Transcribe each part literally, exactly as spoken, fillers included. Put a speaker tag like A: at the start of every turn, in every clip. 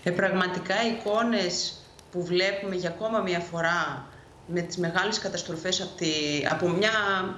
A: Ε, πραγματικά οι εικόνες που βλέπουμε για ακόμα μια φορά με τις μεγάλες καταστροφές από, τη, από μια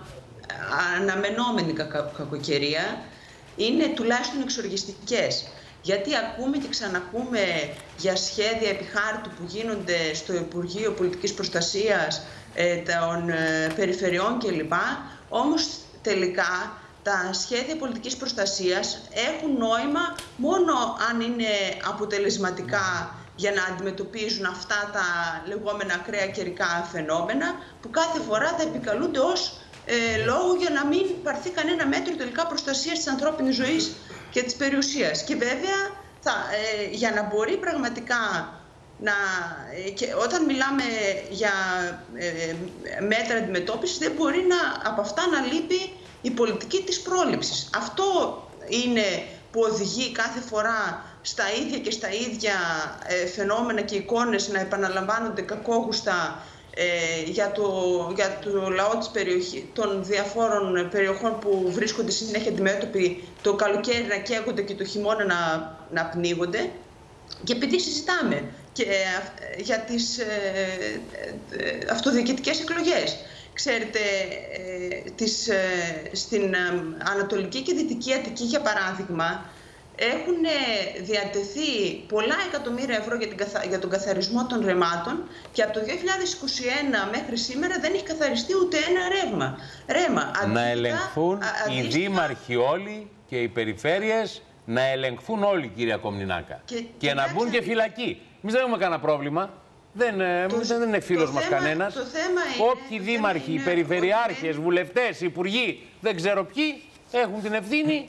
A: αναμενόμενη κακα, κακοκαιρία είναι τουλάχιστον εξοργιστικές. Γιατί ακούμε και ξανακούμε για σχέδια επιχάρτου που γίνονται στο Υπουργείο Πολιτικής Προστασίας ε, των ε, περιφερειών κλπ. Όμως τελικά τα σχέδια πολιτικής προστασίας έχουν νόημα μόνο αν είναι αποτελεσματικά για να αντιμετωπίζουν αυτά τα λεγόμενα ακραία καιρικά φαινόμενα που κάθε φορά θα επικαλούνται ως ε, λόγο για να μην πάρθει κανένα μέτρο τελικά προστασίας της ανθρώπινης ζωής και της περιουσίας. Και βέβαια θα, ε, για να μπορεί πραγματικά να, ε, και όταν μιλάμε για ε, μέτρα αντιμετώπισης δεν μπορεί να, από αυτά να λείπει η πολιτική της πρόληψης. Αυτό είναι που οδηγεί κάθε φορά στα ίδια και στα ίδια ε, φαινόμενα και εικόνες να επαναλαμβάνονται κακόγουστα ε, για, το, για το λαό της περιοχής, των διαφόρων περιοχών που βρίσκονται συνέχεια αντιμέτωποι το καλοκαίρι να καίγονται και το χειμώνα να, να πνίγονται. Και επειδή συζητάμε και, ε, για τις ε, ε, αυτοδιοικητικές εκλογές, ξέρετε, ε, τις, ε, στην ε, Ανατολική και Δυτική Αττική, για παράδειγμα, έχουν διατεθεί πολλά εκατομμύρια ευρώ για, την, για τον καθαρισμό των ρεμάτων και από το δύο χιλιάδες είκοσι ένα μέχρι σήμερα δεν έχει καθαριστεί ούτε ένα ρεύμα. ρέμα.
B: Να αντίθετα, ελεγχθούν αντίστοιχα, οι δήμαρχοι όλοι και οι περιφέρειες, να ελεγχθούν όλοι, κυρία Κομνηνάκα. Και, και, και να μπουν και φυλακοί. Εμείς δεν έχουμε κανένα πρόβλημα. Δεν, το, δεν είναι φίλος μας θέμα, κανένας. Όποιοι δήμαρχοι, είναι, περιφερειάρχες, είναι... βουλευτές, υπουργοί, δεν ξέρω ποιοι, έχουν την ευθύνη.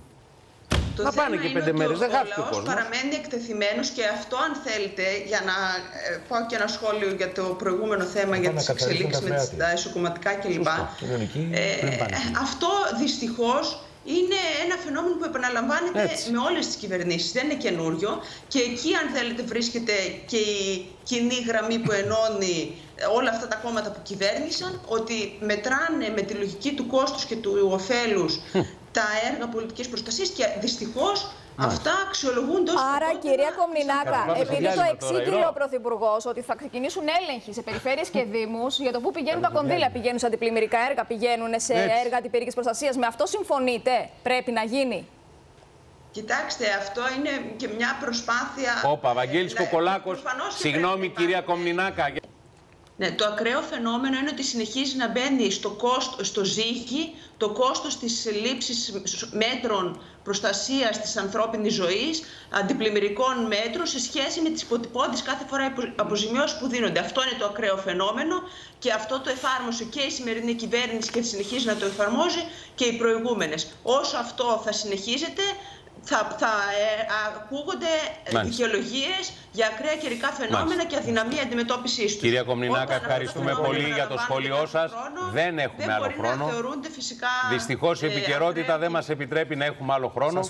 A: Το να πάνε και πέντε μέρες, δεν χάθηκε ο κόσμος. Παραμένει εκτεθειμένος και αυτό, αν θέλετε, για να ε, πάω και ένα σχόλιο για το προηγούμενο θέμα, για τις εξελίξεις με τις, τα εσωκομματικά κλπ. Ε, αυτό δυστυχώς είναι ένα φαινόμενο που επαναλαμβάνεται έτσι με όλες τις κυβερνήσεις. Δεν είναι καινούριο. Και εκεί, αν θέλετε, βρίσκεται και η κοινή γραμμή που ενώνει όλα αυτά τα κόμματα που κυβέρνησαν, ότι μετράνε με τη λογική του κόστους και του ωφέλους τα έργα πολιτικής προστασίας και δυστυχώς αυτά αξιολογούνται ως...
C: Άρα, κυρία Κομνηνάκα, επειδή το εξήγηλε ο Πρωθυπουργός ότι θα ξεκινήσουν έλεγχοι σε περιφέρειες και δήμους για το πού πηγαίνουν τα κονδύλια, πηγαίνουν σε αντιπλημμυρικά έργα, πηγαίνουν σε έτσι έργα αντιπυρικής προστασίας, με αυτό συμφωνείτε, πρέπει να γίνει?
A: Κοιτάξτε, αυτό είναι και μια προσπάθεια...
B: Όπα, Βαγγέλης Κοκολάκος, συγγνώμη κυρία Κομνηνάκα.
A: Ναι, το ακραίο φαινόμενο είναι ότι συνεχίζει να μπαίνει στο, κόστο, στο ζύγι το κόστος της λήψης μέτρων προστασίας της ανθρώπινης ζωής, αντιπλημμυρικών μέτρων, σε σχέση με τις υποτυπώδεις κάθε φορά αποζημιώσεις που δίνονται. Αυτό είναι το ακραίο φαινόμενο και αυτό το εφάρμοσε και η σημερινή κυβέρνηση και συνεχίζει να το εφαρμόζει και οι προηγούμενες. Όσο αυτό θα συνεχίζεται, θα, θα ε, ακούγονται δικαιολογίες για ακραία καιρικά φαινόμενα Μάλιστα. και αδυναμία αντιμετώπισης τους.
B: Κυρία Κομνηνάκα, ευχαριστούμε πολύ για το σχόλιο σας.
A: Χρόνο,
B: δεν έχουμε
A: δεν
B: άλλο χρόνο.
A: Φυσικά,
B: δυστυχώς η επικαιρότητα ε, δεν μας επιτρέπει να έχουμε άλλο χρόνο.